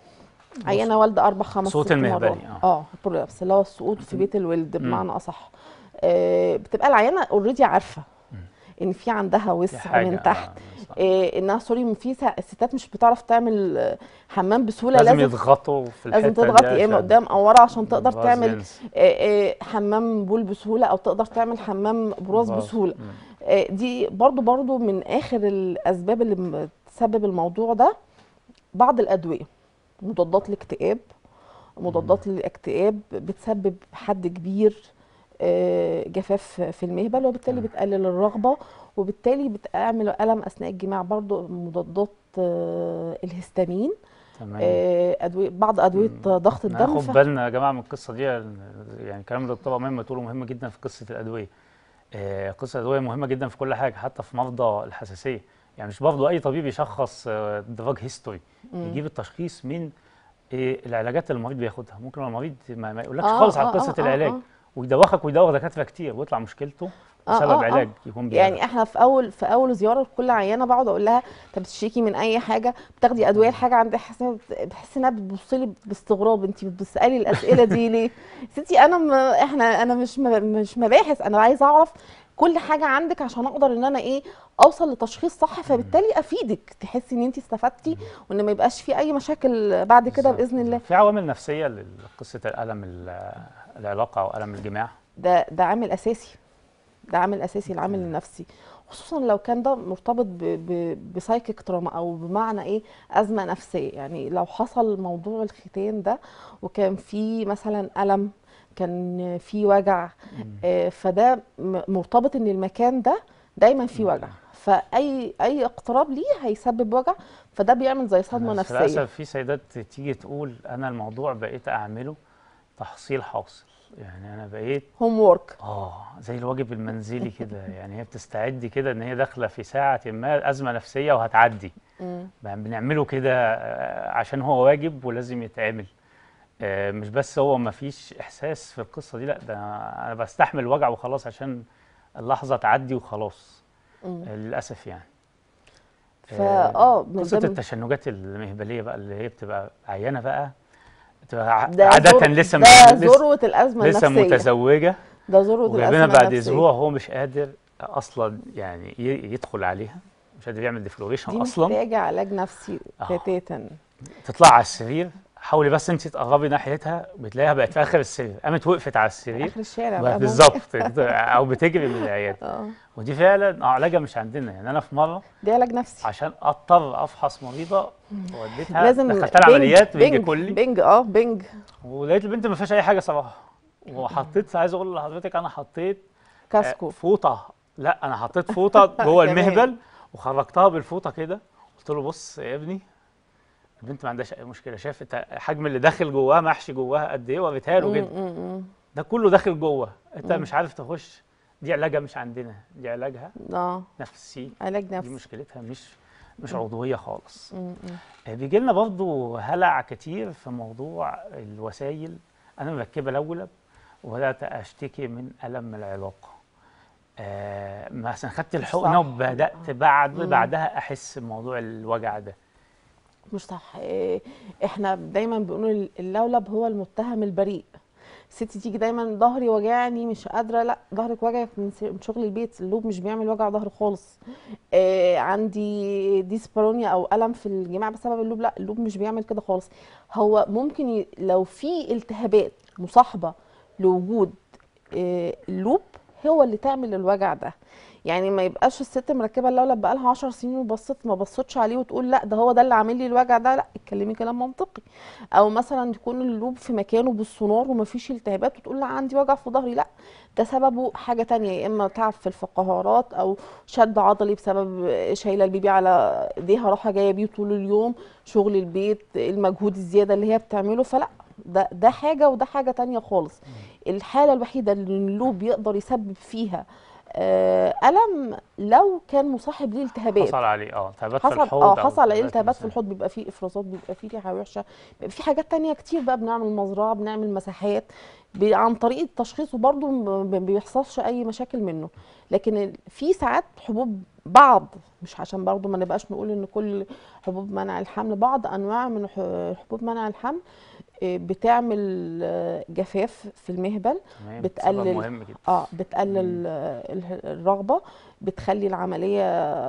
عيانه والده اربع خمس صوت ست المهبلي، مرات. آه. اه البرولابس اللي هو السقوط في بيت الولد مم. بمعنى اصح. آه بتبقى العيانه اوريدي عارفه ان في عندها دي وسع حاجة من تحت، آه، صح. آه انها سوري في سا- الستات مش بتعرف تعمل آه، حمام بسهوله. لازم لازم يضغطوا في الحتة لازم دي تضغط يا اما عشان قدام او ورا عشان تقدر البراز تعمل ينزل. آه، آه، حمام بول بسهوله، او تقدر تعمل حمام براز براز. بسهوله. مم. آه، دي برضو برضو من اخر الاسباب اللي م- تسبب الموضوع ده. بعض الادويه، مضادات الاكتئاب، مضادات الاكتئاب بتسبب حد كبير آه، جفاف في المهبل، وبالتالي بتقلل الرغبه، وبالتالي بتعمل الم اثناء الجماع. برضو مضادات آه، الهستامين، تمام. آه، ادويه بعض ادويه ضغط الدم. ناخد ف- بالنا يا جماعه من القصه دي، يعني كلام الدكتوره مهمه تقوله مهم جدا في قصه الادويه. آه، قصه الادويه مهمه جدا في كل حاجه، حتى في مرضى الحساسيه. يعني مش برضه اي طبيب يشخص دراج هيستوري، يجيب التشخيص من آه، العلاجات اللي المريض بياخدها. ممكن المريض ما, ما يقولكش آه، خالص على آه، قصه آه، آه، العلاج، آه. ويدوخك ويدوخ دكاتره كتير، ويطلع مشكلته اه بسبب اه علاج اه يكون بيعمل. يعني احنا في اول في اول زياره لكل عيانه بقعد اقول لها انت بتشتكي من اي حاجه، بتاخدي ادويه لحاجه عندك، بحس إنها- بحس انها بتبص لي باستغراب، انت بتسالي الاسئله دي ليه؟ ستي انا م... احنا انا مش م... مش مباحث، انا عايزه اعرف كل حاجه عندك عشان اقدر ان انا ايه اوصل لتشخيص صح، فبالتالي افيدك تحسي ان انت استفدتي وان ما يبقاش في اي مشاكل بعد كده بالظبط باذن الله. بالظبط. في عوامل نفسيه لقصه الالم ال- العلاقه او الم الجماع. ده ده عامل اساسي، ده عامل اساسي العامل النفسي، خصوصا لو كان ده مرتبط بسايكيك تراما او بمعنى ايه ازمه نفسيه. يعني لو حصل موضوع الختان ده وكان في مثلا الم، كان في وجع، آه، فده م- مرتبط ان المكان ده دايما فيه وجع، فاي اي اقتراب ليه هيسبب وجع، فده بيعمل زي صدمه أنا نفسيه. للاسف في سيدات تيجي تقول انا الموضوع بقيت اعمله تحصيل حاصل، يعني انا بقيت هوم وورك. اه زي الواجب المنزلي كده، يعني هي بتستعد كده ان هي داخله في ساعه ما ازمه نفسيه وهتعدي، بقى بنعمله كده آه، عشان هو واجب ولازم يتعمل. آه، مش بس هو ما فيش احساس في القصه دي، لا ده انا أنا بستحمل وجع وخلاص عشان اللحظه تعدي وخلاص. آه، للاسف يعني. آه، فاه من قصه ضمن التشنجات المهبليه بقى اللي هي بتبقى عيانه بقى، بتبقى ع- ده عاده ذر... لسه م- ده لسه ذروه الازمه لسه النفسيه، متزوجه ده ذروه وجايبينها الازمه بعد النفسيه. اسبوع هو مش قادر اصلا يعني ي- يدخل عليها، مش قادر يعمل ديفلوريشن دي اصلا. محتاجة علاج نفسي اه بتاتا. تطلع على السرير، حاولي بس انت تقربي ناحيتها بتلاقيها بقت في اخر السرير، قامت وقفت على السرير اخر الشارع بقت بقى ممكن. بالظبط او بتجري من العياده. اه ودي فعلا اه علاجها مش عندنا. يعني انا في مره دي علاج نفسي. عشان اضطر افحص مريضه وديتها لازم دخلتها بنج العمليات بنج بنج كلي، بنج اه بنج. ولقيت البنت ما فيهاش اي حاجه صراحه، وحطيت عايز اقول لحضرتك انا حطيت آه، كاسكو فوطه، لا انا حطيت فوطه جوه كمان. المهبل وخرجتها بالفوطه كده، قلت له بص يا ابني البنت ما عندهاش اي مشكله، شايف انت الحجم اللي داخل جواها محشي جواها قد ايه، وريتها له مم، كده مم، مم. ده كله داخل جوه، انت مم. مش عارف تخش. دي علاجها مش عندنا، دي علاجها اه نفسي، علاج دي نفسي. مشكلتها مش مش عضويه خالص. مم، مم. بيجي لنا برضه هلع كتير في موضوع الوسائل. انا مركبه لولب وبدات اشتكي من الم العلاقه، آه مثلا خدت مش الحقنه صح. وبدات بعد مم. بعدها احس بموضوع الوجع ده. مش صح. إيه، احنا دايما بنقول اللولب هو المتهم البريء. ستي تيجي دايما ظهري وجعني مش قادره، لا ظهرك وجعك من س- من شغل البيت، اللوب مش بيعمل وجع ظهر خالص. آه عندي ديسبارونيا او الم في الجماع بسبب اللوب، لا اللوب مش بيعمل كده خالص. هو ممكن ي... لو في التهابات مصاحبه لوجود آه اللوب هو اللي تعمل الوجع ده. يعني ما يبقاش الست مركبه اللولب بقالها عشر سنين وبصت ما بصتش عليه وتقول لا ده هو ده اللي عامل لي الوجع ده، لا اتكلمي كلام منطقي. او مثلا يكون اللوب في مكانه بالسونار ومفيش التهابات وتقول لا عندي وجع في ظهري، لا ده سببه حاجه تانية، يا اما تعب في الفقرات او شد عضلي بسبب شايله البيبي على ايديها راحه جايه بيه طول اليوم، شغل البيت، المجهود الزياده اللي هي بتعمله، فلا ده ده حاجه وده حاجه تانية خالص. الحاله الوحيده اللي اللوب يقدر يسبب فيها آه، ألم لو كان مصاحب ليه التهابات. حصل عليه اه التهابات في حصل اه الحوض او حصل عليه التهابات التهابات في مثلا. الحوض، بيبقى فيه افرازات، بيبقى فيه ريحه وحشه، بيبقى فيه حاجات تانية كتير بقى، بنعمل مزرعه، بنعمل مساحات بي- عن طريق التشخيص وبرده ما بيحصلش اي مشاكل منه. لكن ال- في ساعات حبوب بعض، مش عشان برضو ما نبقاش نقول ان كل حبوب منع الحمل، بعض انواع من ح- حبوب منع الحمل آه، بتعمل آه، جفاف في المهبل، تمام، سبب بتقلل مهم جدا. اه مم. بتقلل آه، ال- الرغبه، بتخلي العمليه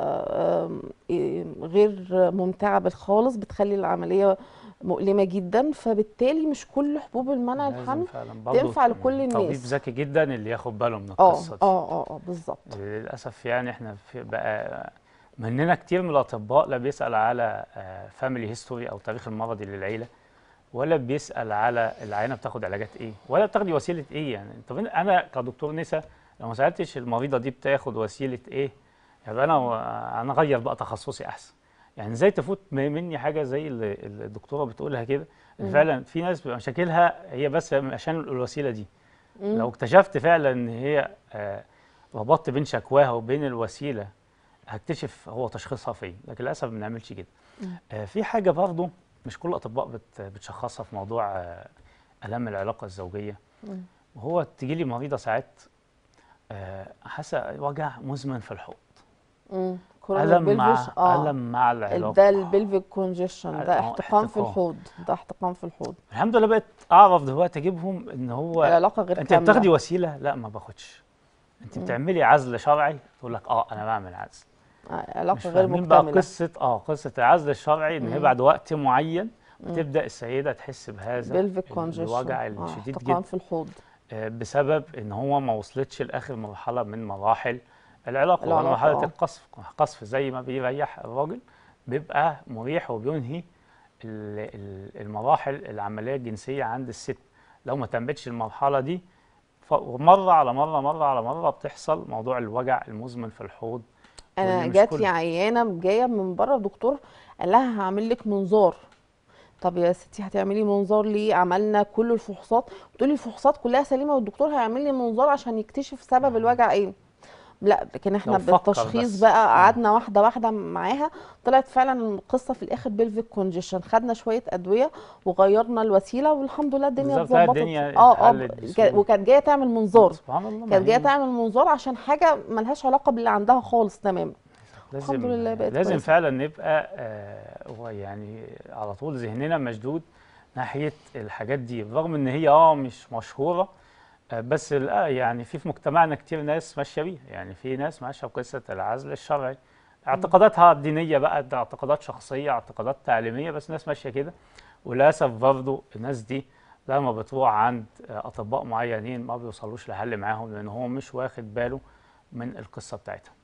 آه، آه، غير ممتعه خالص، بتخلي العمليه مؤلمه جدا، فبالتالي مش كل حبوب المنع لازم الحمل فعلا برضه تنفع لكل طبيب الناس. ذكي جدا اللي ياخد باله من اه القصه دي. اه اه اه بالظبط. للاسف يعني احنا في بقى مننا كتير من الاطباء لا بيسال على فاميلي هيستوري او تاريخ المرضي للعيله، ولا بيسال على العينه بتاخد علاجات ايه، ولا بتاخدي وسيله ايه. يعني طب انا كدكتور نسا لو ما سالتش المريضه دي بتاخد وسيله ايه، يبقى انا انا اغير بقى تخصصي احسن. يعني ازاي تفوت م- مني حاجه زي اللي الدكتوره بتقولها كده، ان مم. فعلا في ناس بيبقى مشاكلها هي بس عشان الوسيله دي. لو مم. اكتشفت فعلا ان هي آه، ربطت بين شكواها وبين الوسيله، هكتشف هو تشخيصها فين. لكن للاسف ما بنعملش كده. مم. آه، في حاجه برضه مش كل الاطباء بت- بتشخصها في موضوع آه، الام العلاقه الزوجيه، مم. وهو تجي لي مريضه ساعات آه، حاسه وجع مزمن في الحوض، امم كورونا الم مع البلفيش اه الم مع ال- العلاج. ده البلفيك كونجيشن، ده اه احتقان في احتقان. الحوض، ده احتقان في الحوض. الحمد لله بقيت اعرف دلوقتي اجيبهم ان هو العلاقة غير انت بتاخدي كاملة. وسيله، لا ما باخدش. انت مم. بتعملي عزل شرعي، تقول لك اه انا بعمل عزل. آه، مش علاقة غير فاهمين بقى مكتملة. قصه اه قصه العزل الشرعي، ان هي مم. بعد وقت معين مم. بتبدا السيده تحس بهذا بلفيك كونجيشن، الوجع اه الشديد احتقان جدا، في الحوض. آه، بسبب ان هو ما وصلتش لاخر مرحله من مراحل العلاقه، وهي العلاقة مرحله اه. القصف. القصف زي ما بيريح الراجل بيبقى مريح وبينهي ال- ال- المراحل العمليه الجنسيه عند الست. لو ما تمتش المرحله دي، ف- مره على مره مره على مره بتحصل موضوع الوجع المزمن في الحوض، واللي انا مش جات لي كله. عيانة جاية من بره، دكتور قال لها هعمل لك منظار. طب يا ستي هتعملي منظار ليه؟ عملنا كل الفحوصات. بتقولي الفحوصات كلها سليمة والدكتور هيعمل لي منظار عشان يكتشف سبب الوجع ايه. لا، لكن احنا لو فكر بالتشخيص بس. بقى اه قعدنا واحده واحده معاها، طلعت فعلا القصه في الاخر بلفيك كونجيشن. خدنا شويه ادويه وغيرنا الوسيله والحمد لله الدنيا بالظبط، لا اتظبطت. الدنيا اه اه اتحلت ب- كا- بسهوله. وكانت جايه تعمل لا منظار. سبحان الله، ما كانت جايه هي تعمل منظار عشان حاجه ملهاش علاقه باللي عندها خالص تماما. الحمد لازم لله بقت لازم كويسه. فعلا نبقى آه، هو يعني على طول ذهننا مشدود ناحية الحاجات دي، رغم ان هي اه مش مشهورة. آه، بس لا يعني في في مجتمعنا كتير ناس ماشية بيها، يعني في ناس ماشية بقصة العزل الشرعي، مم. اعتقاداتها الدينية بقى، ده اعتقادات شخصية، اعتقادات تعليمية، بس ناس ماشية كده. وللأسف برضه الناس دي لما بتروح عند آه، أطباء معينين ما بيوصلوش لحل معاهم، لأن هو مش واخد باله من القصة بتاعتها.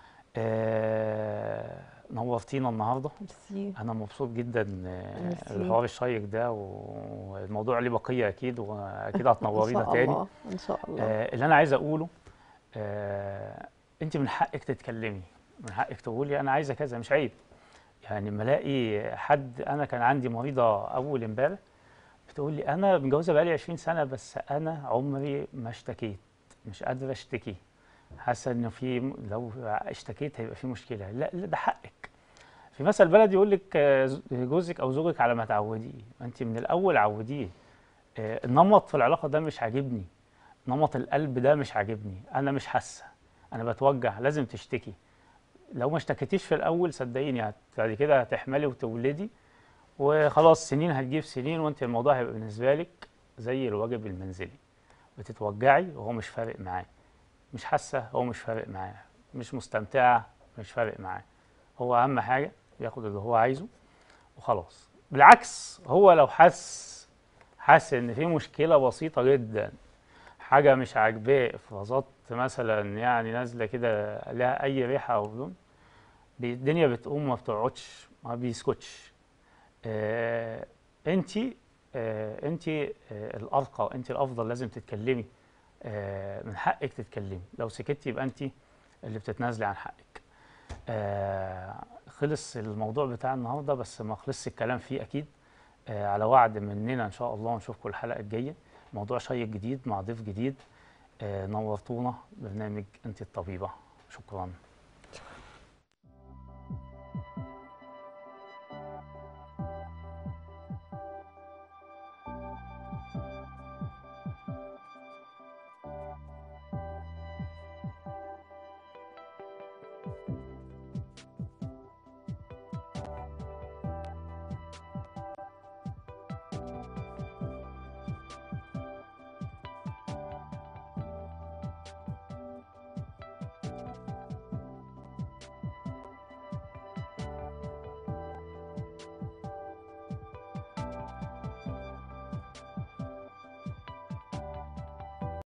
آه، نورتينا النهارده، ميرسي. انا مبسوط جدا آه، ميرسي. الحوار الشيق ده، والموضوع ليه بقيه اكيد، واكيد ان هتنورينا شاء تاني. الله ان شاء الله. آه، اللي انا عايز اقوله، آه، انت من حقك تتكلمي، من حقك تقولي انا عايزه كذا، مش عيب. يعني لما الاقي حد، انا كان عندي مريضه اول امبارح بتقول لي انا متجوزه بقالي عشرين سنه بس انا عمري ما اشتكيت، مش قادره اشتكي، حاسه انه في لو اشتكيت هيبقى في مشكله. لا لا، ده حقك. في مثل بلدي يقول لك آه، ز- جوزك او زوجك على ما تعوديه، ما انت من الاول عوديه. آه، النمط في العلاقه ده مش عاجبني، نمط القلب ده مش عاجبني، انا مش حاسه، انا بتوجع، لازم تشتكي. لو ما اشتكيتيش في الاول صدقيني هت- بعد كده هتحملي وتولدي، وخلاص سنين هتجيب سنين، وانت الموضوع هيبقى بالنسبه لك زي الواجب المنزلي، بتتوجعي وهو مش فارق معاه، مش حاسه هو مش فارق معاه، مش مستمتعه مش فارق معاه. هو اهم حاجه ياخد اللي هو عايزه وخلاص. بالعكس، هو لو حس حس ان في مشكله بسيطه جدا، حاجه مش عاجباه، افرازات مثلا يعني نازله كده لها اي ريحه او لون، بي- الدنيا بتقوم، ما بتقعدش، ما بيسكتش. آه انتي آه انتي آه الارقى، انتي الافضل، لازم تتكلمي. آه من حقك تتكلمي، لو سكتي يبقى انتي اللي بتتنازلي عن حقك. آه خلص الموضوع بتاع النهارده، بس ما خلصش الكلام فيه اكيد. آه على وعد مننا ان شاء الله نشوفكم الحلقه الجايه، موضوع شيق جديد مع ضيف جديد. آه نورتونا برنامج انت الطبيبه، شكرا.